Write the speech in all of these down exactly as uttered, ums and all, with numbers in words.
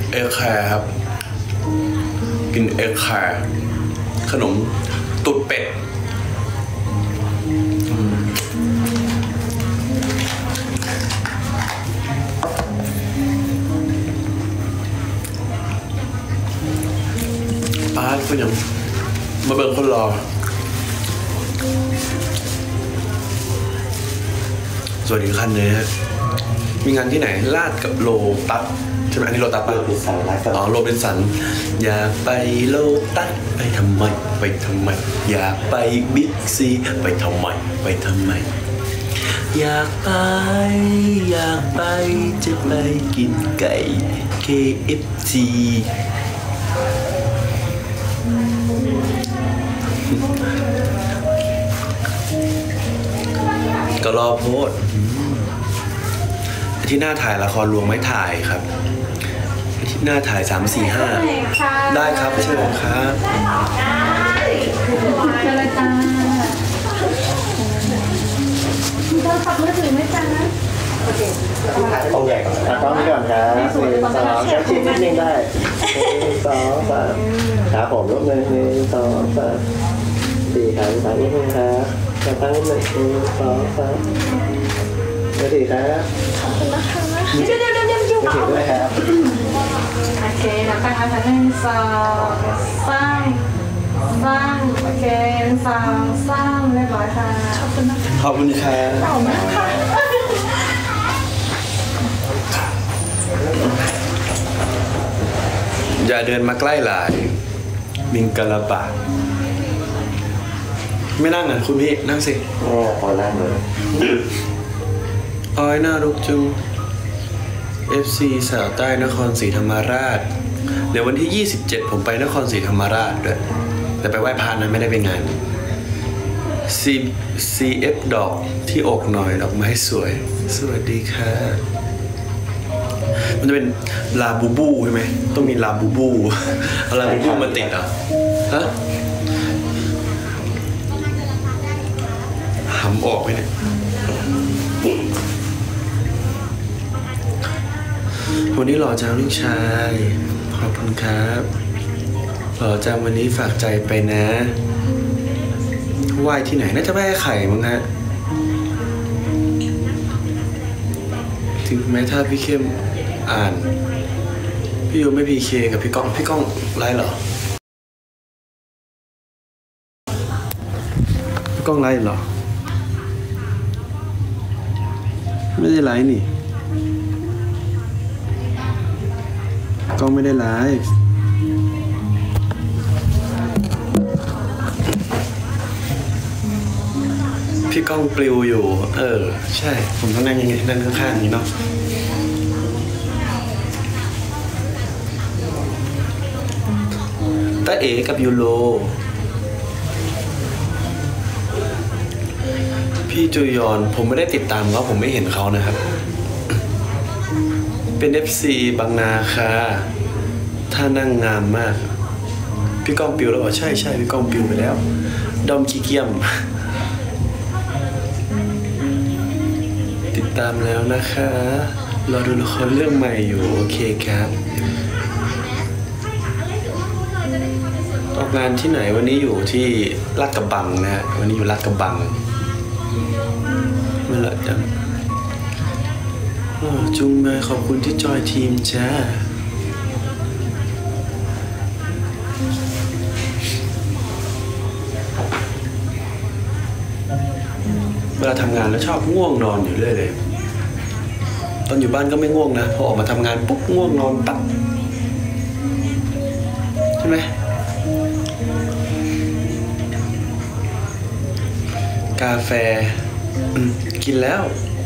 เอแคร์ครับกินเอแคร์ขนมตุดเป็ดป้าก็ยังมาเบิ่งคนรอสวัสดีคันเลยฮะมีงานที่ไหนลาดกับโลตัสใช่ไหมอันนี้โลตัสป่ะอ๋อโรบินสันอยากไปโลตัสไปทำไมไปทำไมอยากไปบิ๊กซีไปทำไมไปทำไมอยากไปอยากไปจะไปกินไก่ เค เอฟ ซี ก็รอโพสที่หน้าถ่ายละครลวงไม่ถ่ายครับที่หน้าถ่ายสามสี่ห้าได้ครับเชิญครับเจรจามีโทรศัพท์มือถือไหมจ๊ะโอเคต้องใหญ่ก่อนนะต้องนี้ก่อนครับหนึ่งสองแค่ชิ้นนิดนึงได้หนึ่งสองสามครับผมรูปหนึ่งหนึ่งสองสามสี่ครับสามนิดนึงครับกระตั้งหนึ่งหนึ่งสองสามไม่ถือครับขอบคุณนะคะเดี๋ยวเดี๋ยวเดี๋ยวเดี๋ยวเดี๋ยวไม่ถือด้วยครับโอเคแล้วก็ทำหนึ่งสองสามสามโอเคสองสามเรียบร้อยค่ะขอบคุณนะคะขอบคุณครับขอบคุณค่ะอย่าเดินมาใกล้หลายมิงกะลาบะไม่นั่งอ่ะคุณพี่นั่งสิโอ้พอนั่งเลยอ้อยน่ารุกจุง เอฟ ซี สาวใต้นครศรีธรรมราชเดี๋ยววันที่ยี่สิบเจ็ดผมไปนครศรีธรรมราชด้วยแต่ไปไหว้พระนะไม่ได้ไปงาน C ซี เอฟ ดอกที่อกหน่อยดอกไม้สวยสวัสดีค่ะมันจะเป็นลาบูบูใช่ไหมต้องมีลาบูบูเอาลาบูบูมาติดอ่ะฮะหำออกไปเนี่ยวันนี้หล่อจังลูกชายขอบคุณครับหล่อจังวันนี้ฝากใจไปนะไหว้ที่ไหนน่าจะไหว้ไข่มั้งฮะถึงแม้ถ้าพี่เข้มอ่านพี่ยูไม่พีเคกับพี่ก้องพี่ก้องไลฟ์เหรอพี่ก้องไลฟ์เหรอไม่ได้ไลฟ์นี่ก้องไม่ได้ไลฟ์พี่ก้องปลิวอยู่เออใช่ผมต้องนั่งยังไงนั่งข้างๆนี้เนาะตาเอกับยูโรพี่จุยอนผมไม่ได้ติดตามเขาผมไม่เห็นเขานะครับเป็น เอฟ ซี บางนาค่ะถ้านั่งงามมากพี่ก้องปิวแล้วบอกใช่ใช่พี่ก้องปิวไปแล้วดอมขี้เกียมติดตามแล้วนะคะรอดูละครเรื่องใหม่อยู่โอเคครับออกงานที่ไหนวันนี้อยู่ที่ลาดกระบังนะฮะวันนี้อยู่ลาดกระบังเมื่อไหร่จังจุงมาขอบคุณที่จอยทีมจ้าเวลาทำงานแล้วชอบง่วงนอนอยู่เรื่อยเลยตอนอยู่บ้านก็ไม่ง่วงนะพอออกมาทำงานปุ๊บง่วงนอนปั๊บใช่ไหมกาแฟกินแล้ว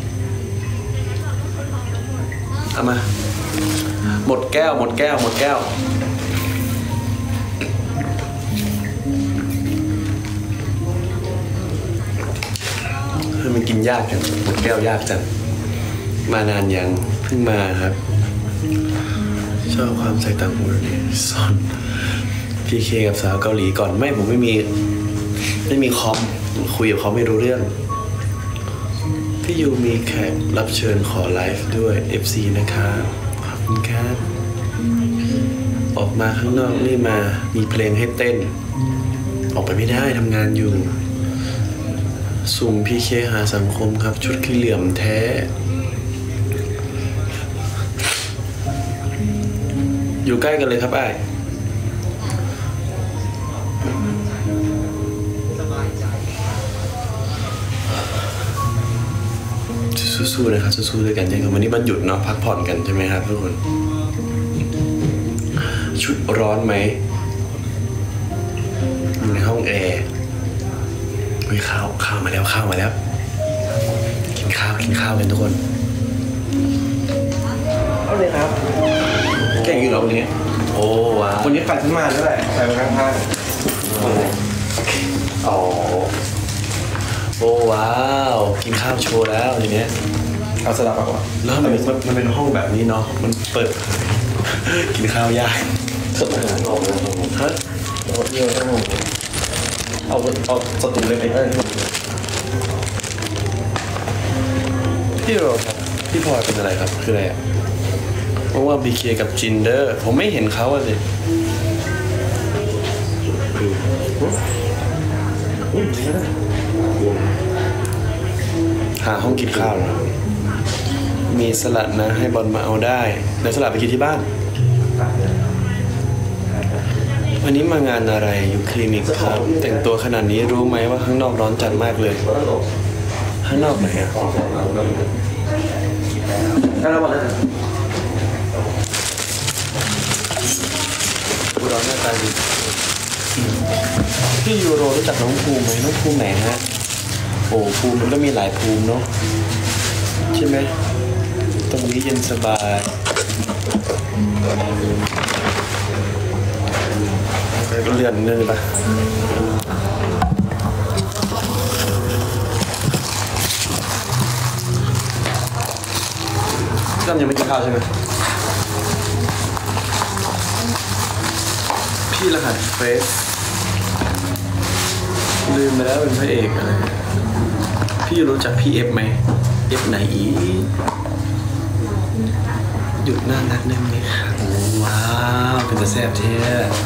เอามาหมดแก้วหมดแก้วหมดแก้วมันกินยากจังหมดแก้วยากจังมานานยังเพิ่งมาครับชอบความใส่ต่างหูนี่ซอนพีเคกับสาวเกาหลีก่อนไม่ผมไม่มีไม่มีคอมคุยกับเขาไม่รู้เรื่องพี่ยูมีแขกรับเชิญขอไลฟ์ด้วย เอฟ ซี นะครับขอบคุณครับออกมาข้างนอกนี่มามีเพลงให้เต้น ออกไปไม่ได้ทำงานอยู่สุ่มพีเคหาสังคมครับชุดขี้เหลี่ยมแท้อยู่ใกล้กันเลยครับไอ้สู้ๆนะครับสู้ๆด้วยกันใช่ไหมวันนี้มันหยุดเนาะพักผ่อนกันใช่ไหมครับทุกคนชุดร้อนไหมอยู่ในห้องแอร์เฮ้ยข้าวข้าวมาแล้วข้าวมาแล้วกินข้าวกินข้าวกันทุกคนเอาเลยครับแก่งอยู่เหรอวันนี้โอ้ว้าววันนี้ไฟขึ้นมาด้วยแหละไฟมาข้างๆอ๋อโอ้ว้าวกินข้าวโชว์แล้วทีเนี้ยเอาสลับก่อนแล้วมันมันมันเป็นห้องแบบนี้เนาะมันเปิดกินข้าวยากสดอาหารออกเลยฮะเอาเยอะต้องเอาเอาสตูเลยไปเออพี่โรครับพี่พลอยเป็นอะไรครับคืออะไรอ่ะเพราะว่าบีเคกับจินเดอร์ผมไม่เห็นเขาอ่ะสิหาห้องกินข้าวนะมีสลัดนะให้บอลมาเอาได้เดี๋ยวสลัดไปกินที่บ้านวันนี้มางานอะไรอยู่คลินิกครับแต่งตัวขนาดนี้รู้ไหมว่าข้างนอกร้อนจัดมากเลยข้างนอกไหนอ่ะถ้าเราบอกเลยกูร้อนหน้าตาดีพี่ยูโรรู้จักน้องภูมิไหมน้องภูมิไหนฮะโอ้ภูมิมันก็มีหลายภูมิเนาะใช่ไหมตรงนี้เย็นสบายก็เลื่อนเลื่อนไปก็ยังไม่กินข้าวใช่ไหมพี่รหัสเฟซลืมไปแล้วเป็นพระเอกอะไรพี่รู้จักพี่เอฟไหมเอฟไหนอีหยุดน่ารักได้ไหมครับว้าวเป็นตัวแซ่บเท่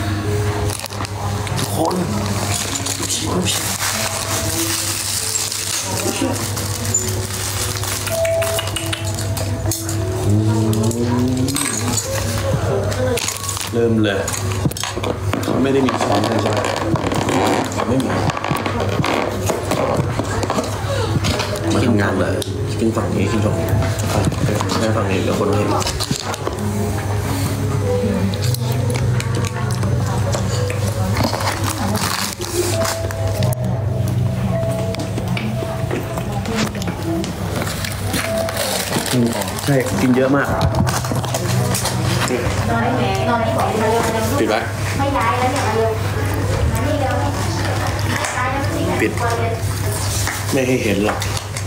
ทุกคนชิมชิมเริ่มเลยเขาไม่ได้มีซ้อมใช่ไหมไม่มีมาทำงานเลยกินฝั่งนี้กินฝั่งนี้ได้ฝั่งนี้เดี๋ยวคนเห็นใช่กินเยอะมากปิดไว้ปิดไม่ให้เห็นหรอก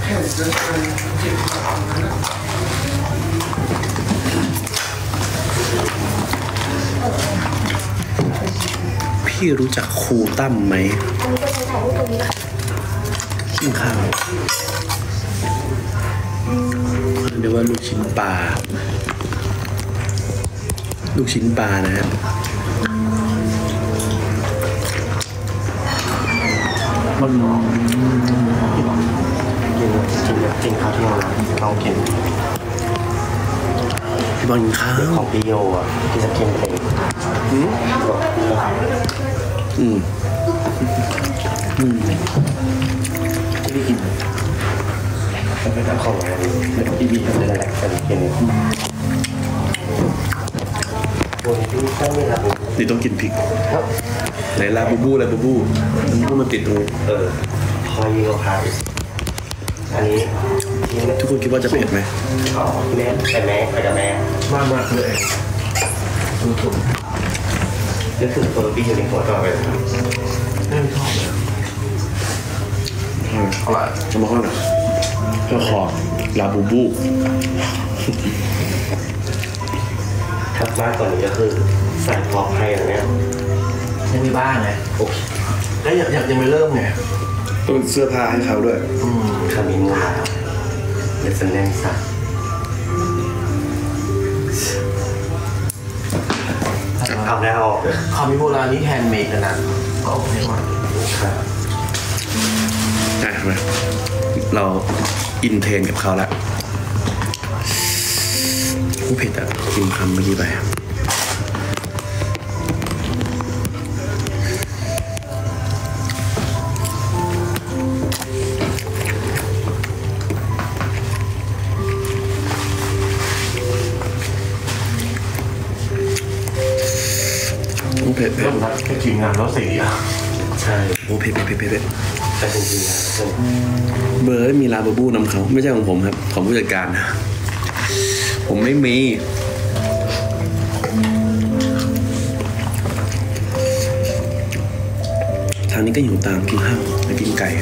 พี่รู้จักครูตั้มไหมกินข้าวเรียกว่าลูกชิ้นปลาลูกชิ้นปลานะฮะมันกินกินกินข้าวที่เราเรากินพี่บอลกินข้าวของพี่โยอ่ะที่จะกินเองอืมอืมอืมที่พี่กินไม่ต้องของอะไรไม่ต้องพี่บีทำอะไรกันกินนี่ต้องกินพริกไหนลาบูบูลาบูบูลาบูบูมันติดตรงเออคอยยิงกับพายอันนี้ทุกคนคิดว่าจะเผ็ดไหมอ๋อแม่แต่แม่ไปกับแม่มากมากเลยถูกนึกถึงตัวพี่อยู่ในหัวต่อไปไม่ชอบเลยอร่อยจะมาข้อหน่อยเพื่อคอลาบูบูถ้ามากกว่านี้ก็คือใส่พร็อพให้อะไรเนี้ยยังมีบ้างไงโอเคแล้วอยากอยากยังไม่เริ่มไงต้องเสื้อผ้าให้เขาด้วยอืมคามิมูลเดซเนนซ่าทำได้ออกคามิโบรานี่แฮนด์เมดนะก็ไม่หมดครับอ่ะมาเราอินเทรนกับเขาแล้วผู้เผ็ดอ่ะกินคำเมื่อกี้ไปเผ็ดเผ็ดแค่ทีมงานแล้วสีอ่ะใช่โอ้เผ็ดเผ็ดเผ็ดเผ็ดแต่จริงๆนะเบอร์มีลาบูบูนำเขาไม่ใช่ของผมครับของผู้จัดการนะผมไม่มีทางนี้ก็อยู่ตามกินข้าวไปกินไก่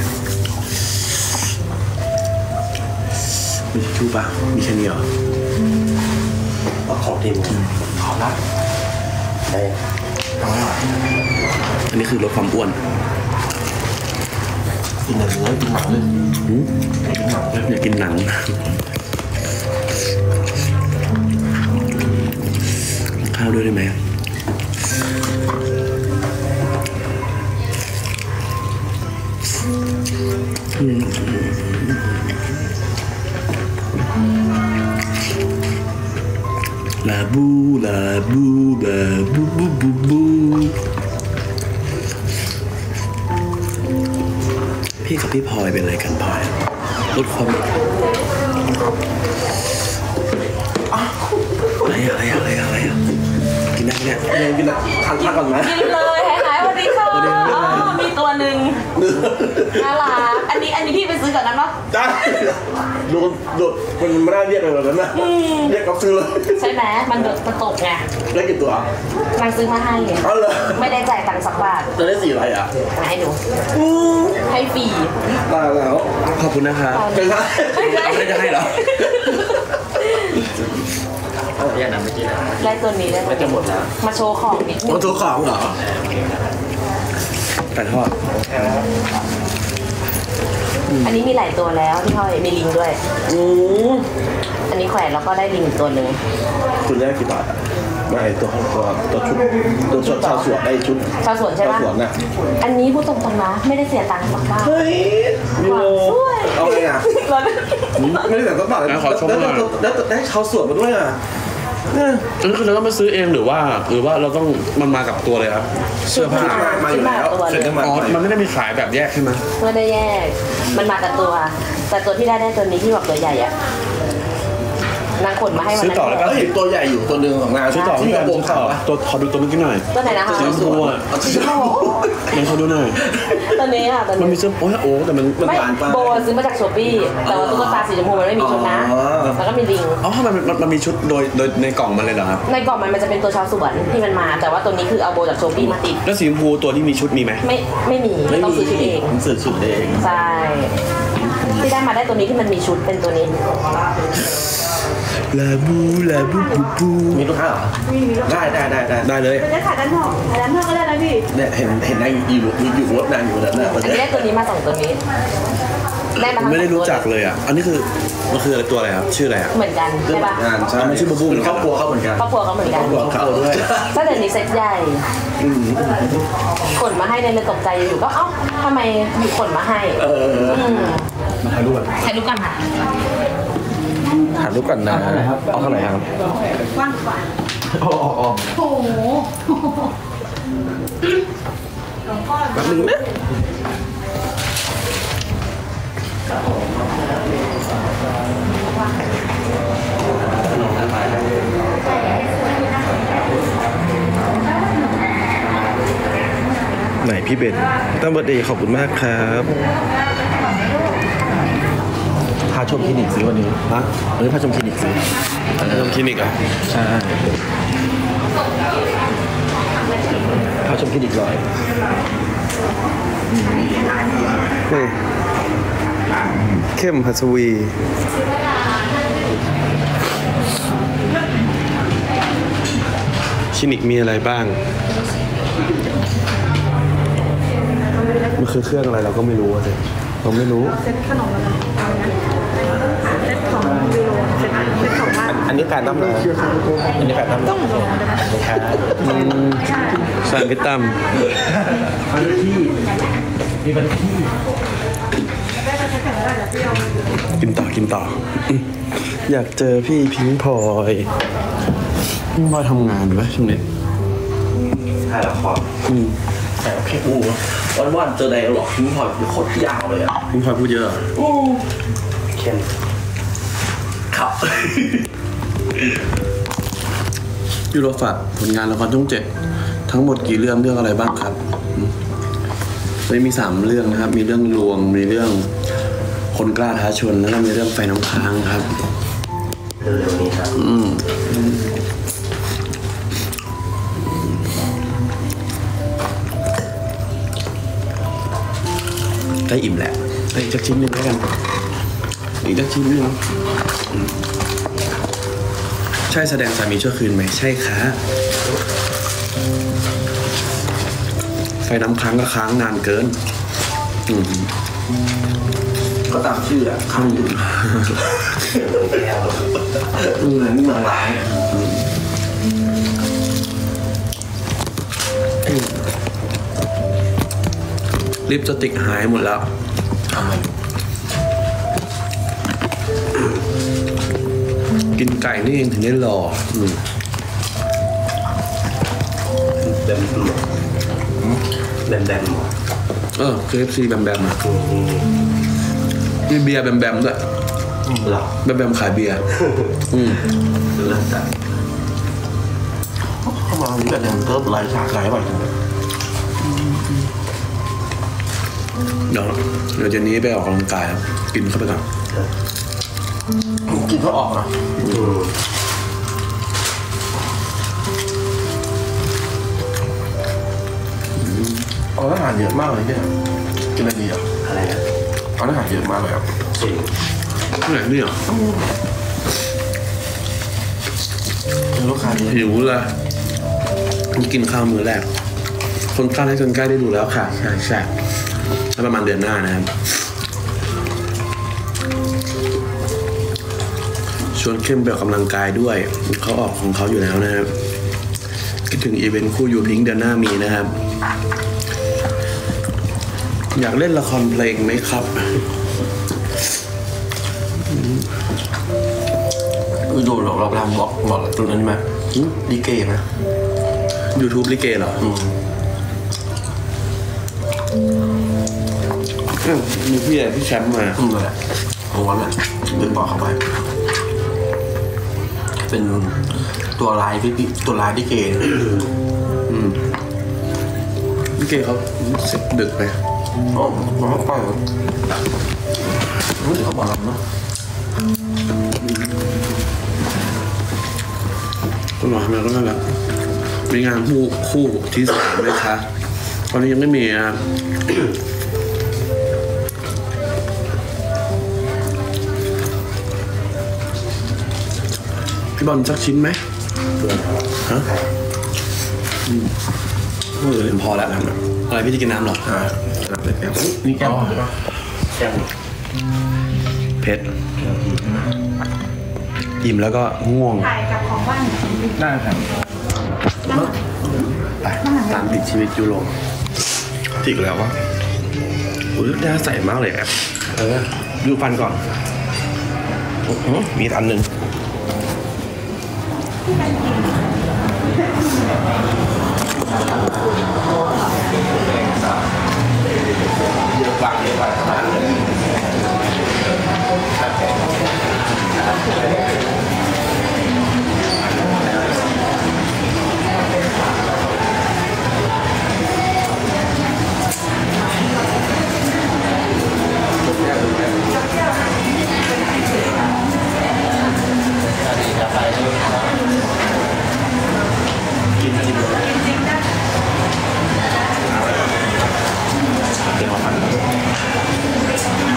มีชูปะมีแค่นี้เหรอขอทีมขอละได้อันนี้คือลดความอ้วนกินเนื้อกินหนังเลยอยากกินหนังข้าวด้วยได้ไหมลาบูลาบูลาบูบูบูบูพี่กับพี่พลอยเป็นอะไรกันพลอยลดความอะไรอะไรอะไรอะไรกินได้เนี่ยยังกินทานข้าวก่อนไหมกินเลยหายหายวันนี้ค่ะมีตัวหนึ่งน่ารักอันนี้อันนี้พี่ไปซื้อกับนั้นปะได้โดนโดนมันไม่ได้เรียกอะไรแบบนั้นนะเรียกกับซื้อเลยใช่ไหมมันโดนตกไงได้กี่ตัวนางซื้อมาให้อ๋อเหรอไม่ได้จ่ายตังค์สักบาทจะได้สีอะไรอ่ะให้ดูให้ฟรีได้แล้วขอบคุณนะครับไม่ใช่ไม่ได้ให้หรอแย่นะไม่กินแล้วได้ตัวนี้ได้ไม่จะหมดแล้วมาโชว์ของนิดนึงมาโชว์ของเหรอไก่ทอดอันนี้มีหลายตัวแล้วพี่พ่อยมีลิงด้วยอืมอันนี้แขวนแล้วก็ได้ลิงตัวหนึ่งคุณได้กี่บาทไม่ตัวตัวตัวชุดตัวชุดชาวสวนได้ชุดชาวสวนใช่ไหมชาวสวนน่ะอันนี้พูดตรงๆนะไม่ได้เสียตังค์สักบาทเฮ้ยยูโรเอาไงอ่ะไม่ได้เสียสักบาทแล้วแล้วได้ชาวสวนมาด้วยอ่ะอันนี้คือเราต้องไปซื้อเองหรือว่าหรือว่าเราต้องมันมากับตัวเลยครับเสื้อผ้ามาอยู่แล้วอ๋อมันไม่ได้มีขายแบบแยกใช่ไหมไม่ได้แยกมันมากับตัวแต่ตัวที่ได้ได้ตัวนี้ที่บอกตัวใหญ่อะนางขนมาให้วันนั้นซื้อต่อแล้วก็เห็นตัวใหญ่อยู่ตัวหนึ่งของนางซื้อต่อที่กระโปรงขาวตัวขอดูตัวเมื่อกี้หน่อยตัวไหนนะคะสีชมพูอ่ะยังเขาดูหน่อยตัวนี้ค่ะตัวนี้มันมีเสื้อโอ้โอ้แต่มันมันบานโบซื้อมาจากโชปี้แต่ว่าตุ๊กตาสีชมพูมันไม่มีชุดนะแล้วก็มีลิงอ๋อทำไมมันมันมีชุดโดยโดยในกล่องมันเลยเหรอครับในกล่องมันมันจะเป็นตัวชาวสวนที่มันมาแต่ว่าตัวนี้คือเอาโบจากโชปี้มาติดแล้วสีชมพูตัวที่มีชุดมีไหมไม่ไม่มีต้องซื้อชุดเองซื้อชุดเองใช่ที่ได้มาได้ตัวนี้ที่มันมีชุดเป็นตัวนี้ลาบูลาบูบูบูมีลูกค้าเหรอมีมีลูกค้าได้ได้ได้ได้เลยเป็นได้ขายด้านนอกขายด้านนอกก็ได้นะพี่เนี่ยเห็นเห็นนางอยู่อยู่อยู่รถนางอยู่แล้วนะอันนี้ได้ตัวนี้มาสองตัวนี้ได้มาไม่ได้รู้จักเลยอ่ะอันนี้คือมันคืออะไรตัวอะไรครับชื่ออะไรอ่ะเหมือนกันใช่ปะงานใช่มันชื่อบูบูเป็นครอบครัวเขาเหมือนกันครอบครัวเขาเหมือนกันครอบครัวเขาด้วยถ้าเดี๋ยวนี้เซ็ตใหญ่ขนมาให้เลยตกใจอยู่ก็เอ้าทำไมอยู่ขนมาให้เออมาถ่ายรูปกันถ่ายรูปกันค่ะถ่ายรูปกันนะเอาข้างไหนครับกว้างกว่าโอ้โหโอ้โหแป๊บนึงนะไหนพี่เบนตั้งเบิร์ดเดย์ขอบคุณมากครับพาชมคลินิกซื้อวันนี้ฮะวันนี้พาชมคลินิกซื้อพาชมคลินิกอ่ะใช่พาชมคลินิกเลยนี่เข้มหัสวีคลินิกมีอะไรบ้างมันคือเครื่องอะไรเราก็ไม่รู้สิเราไม่รู้เซ็ตขนมอะไรเซ็ตของยูโรเซ็ตเซ็ตของบ้านอันนี้นี้แฟนตั้มนะอันนี้แฟนตั้มต้องครับแฟนพี่ตั้มอันที่มีบันที่กินต่อกินต่ออยากเจอพี่พิงพลอยพิงพลอยทำงานไหมช่วงนี้ถ่ายละครอืมแต่โอเคอู้วันวันเจอไดร์หรอกพิงพลอยโคตรยาวเลยอ่ะพิงพลอยพูดเยอะอู้เข้มครับยูโรฝากผลงานละครช่องเจ็ดทั้งหมดกี่เรื่องเรื่องอะไรบ้างครับตอนนี้มีสามเรื่องนะครับ มีเรื่องรวมมีเรื่องคนกล้าท้าชนแล้วก็มีเรื่องไฟน้ำค้างครับเร็วๆนี้ครับอืมได้อิ่มแหละได้อีกสักชิ้นหนึ่งแล้วกันอีกสักชิ้นหนึ่งอืมใช่แสดงสามีชั่วคืนไหมใช่ค่ะไฟน้ำค้างก็ค้างนานเกิน อืมก็ตามชื่ออ่ะข้างอยู่แก้วเหมือนเมืองล้างลิปสติกหายหมดแล้วทำไมกินไก่นี่เองถึงได้หล่ออืมแบมแบมแบมเออ เค เอฟ ซี แบมแบมอ่ะมีเบียร์แบมแบมด้วยหรอแบมแบมขายเบียร์อืมเริ่มจากเข้ามาที่แบบเริ่มไล่ฉากไล่ไปเดี๋ยวเดี๋ยวเจนนี้ไปออกกำลังกายครับกินเข้าไปก่อนกินก็ออกนะเอาอาหารเยอะมากเลยเนี่ยกินอะไรดีอ่ะอะไรนะเอาอาหารเยอะมากเลยอ่ะจริงที่ไหนเนี่ยลูกค้าเยอะหิวเลยกินข้าวมื้อแรกคนกล้าให้คนใกล้ได้ดูแล้วค่ะใช่ใช่แล้วประมาณเดือนหน้านะครับชวนเข้มไปออกกำลังกายด้วยเขาออกของเขาอยู่แล้วนะครับคิดถึงอีเวนต์คู่ยูพิงค์เดือนหน้ามีนะครับอยากเล่นละครเพลงไหมครับคือดูเราเราทำบอกบอกตรงนั้นไหมดีเกไหม YouTube ลิเกเหรออืมอืมมีพี่ใหญ่พี่แชมป์มาอืมนั่นแหละเอาวันแหละเดินบอกเขาไปเป็นตัวลายพี่ตัวลายดีเกอืมลิเกเขาเสร็จดึกไปอ๋อมาไปเหรอรู้สึกเขาบอกเราเนาะก็หน่อยมาก็นั่นแหละมีงานคู่คู่ที่สามไหมคะตอนนี้ยังไม่มีอ่ะ พี่บอลสักชิ้นไหมฮะอืมเออพอแล้วนะอะไรพี่จะกินน้ำเหรออ่ารับเลยแก้วนี่แก้วใช่ปะแก้วเผ็ดอิ่มแล้วก็ง่วงถ่ายกับของว่างได้ครับไปตามติดชีวิตยูโรติดแล้ววะโอ้ยน่าใส่มากเลยครับเออดูฟันก่อนอื้อหือมีอันหนึ่งเยอะกว่าเยอะกว่าประมาณนึงเดี๋ยวมาฟัง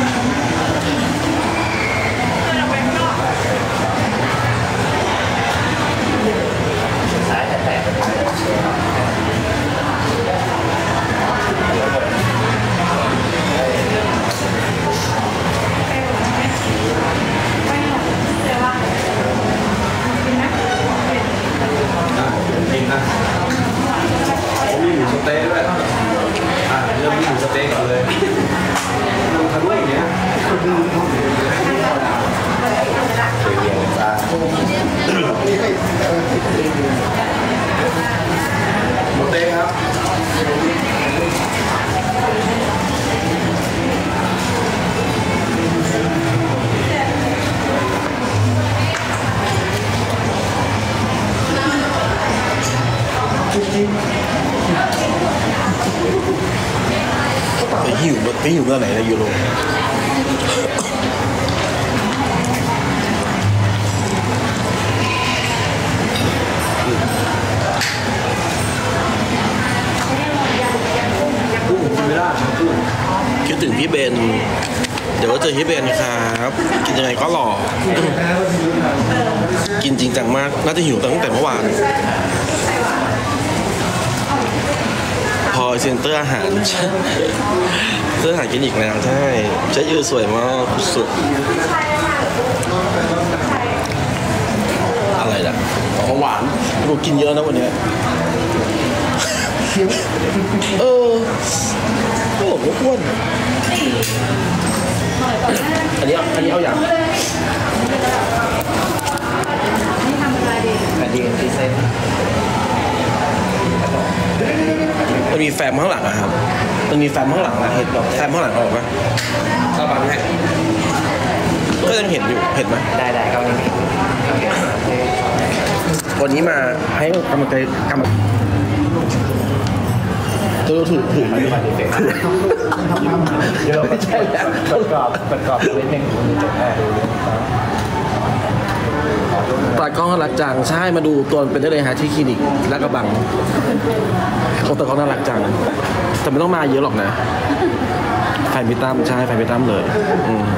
หมดเต้ครับไปหิวไปหิวเมื่อไหร่นะยูโรคิดถึงพี่เบนเดี๋ยวก็เจอพี่เบนครับกินยังไงก็หล่อกินจริงจังมากน่าจะหิวตั้งแต่เมื่อวานพอเซ็นเตอร์อาหารเสื้ออาหารกินอีกแล้วใช่ใช้ยืดสวยมากสุดอะไรล่ะของหวานดูกินเยอะนะวันนี้เออก็หลบไม่อ้วนอันนี้อันนี้เอาอย่างอันนี้ที่เส้นมันมีแฟมข้างหลังอะครับมันมีแฟมข้างหลังนะเห็นแบบแฟมข้างหลังออกไหมเข้ามาไหมก็ยังเห็นอยู่เห็นไหมได้ได้เข้านี่วันนี้มาให้กำลังใจกำลังตัวถือถืออยู่เยอะไม่ใช่แล้วประกอบประกอบเป็นหนึ่งตากล้องน่ารักจังใช่มาดูตัวเป็นได้เลยฮะที่คลินิกลาดกระบังโอ้ตากล้องน่ารักจังแต่ไม่ต้องมาเยอะหรอกนะแฟนพี่ตั้มใช่แฟนพี่ตั้มเลยอืม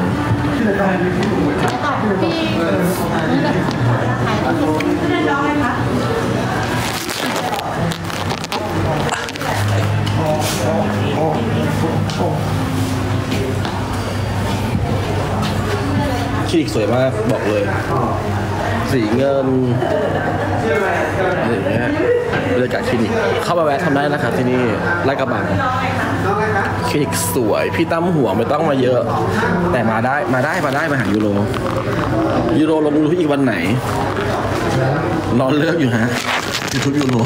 คลินิกสวยมากบอกเลยสีเงินอะไรอย่างเงี้ยบรรยากาศคลินิกเข้ามาแวะทำได้นะครับที่นี่ลาดกระบังคลินิกสวยพี่ตั้มหัวไม่ต้องมาเยอะแต่มาได้มาได้มาได้มาหายูโรยูโรลงยูทูบอีกวันไหนนอนเลือกอยู่ฮะยูทูบยูโร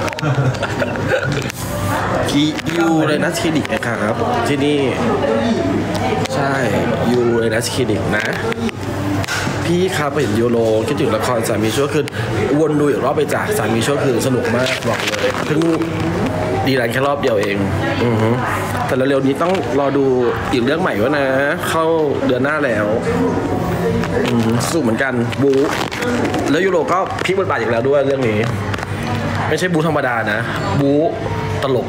คียูเลยนะคลินิกนะครับที่นี่ใช่ยูเลยนะคลินิกนะพี่ครับเห็นยูโรคิดถึงละครสามีชั่วคืนวนดูอีกรอบไปจากสามีชั่วคืนสนุกมากบอกเลยเพิ่งดีรันแค่รอบเดียวเองอือฮึแต่เร็วๆนี้ต้องรอดูอีกเรื่องใหม่วะนะเข้าเดือนหน้าแล้วอือสนุกเหมือนกันบูแล้วยูโรก็พลิกบทบาทอีกแล้วด้วยเรื่องนี้ไม่ใช่บูธรรมดานะบูตลก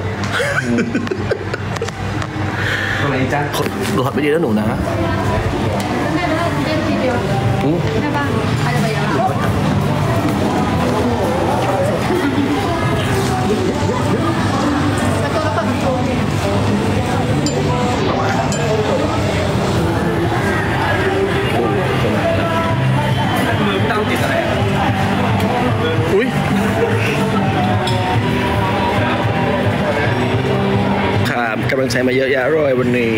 อะไรจ้าดูฮอตไปดีแล้วหนูนะแม่บ้านใครจะไปยังประตูก็เปิดประตูมือตั้งติดอะไรอุ้ยครับกำลังใจมาเยอะแยะเลยวันนี้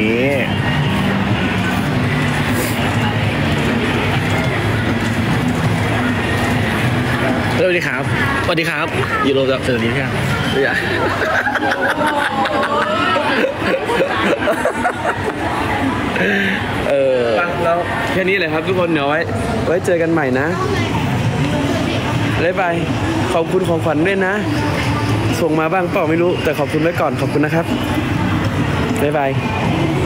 สวัสดีครับสวัสดีครับยูโรจากสวัสดีครับอย่าเออแล้วแค่นี้เลยครับทุกคนเดี๋ยวไว้ไว้เจอกันใหม่นะบ๊ายบายขอบคุณของขวัญด้วยนะส่งมาบ้างเปล่าไม่รู้แต่ขอบคุณไว้ก่อนขอบคุณนะครับบ๊ายบาย